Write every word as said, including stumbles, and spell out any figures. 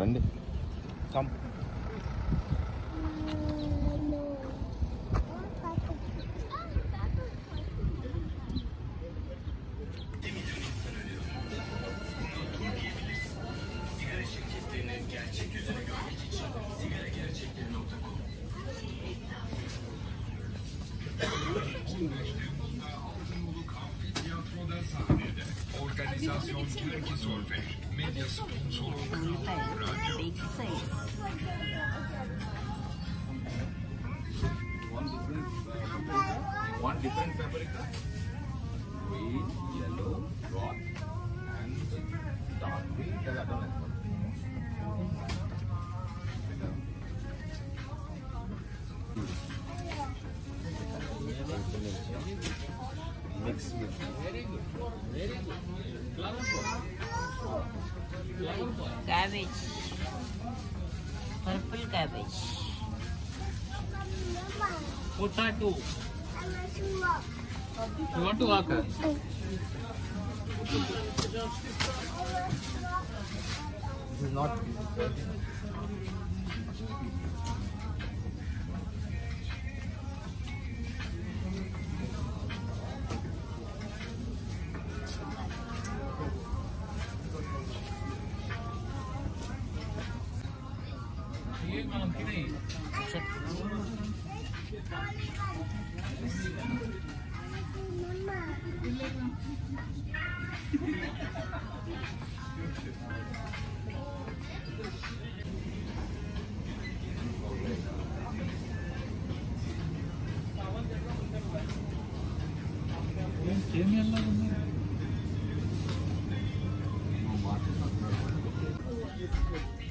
Randy, come. Organizasyon Türkiye Solvay, medya sponsorluğu, radyo. One different paprika, green, yellow, broad, and dark green. That's I don't like. Mix with. Very good. Very good. Cabbage. Purple cabbage. Potato. You want to walk? This is not. ये काम की नहीं ये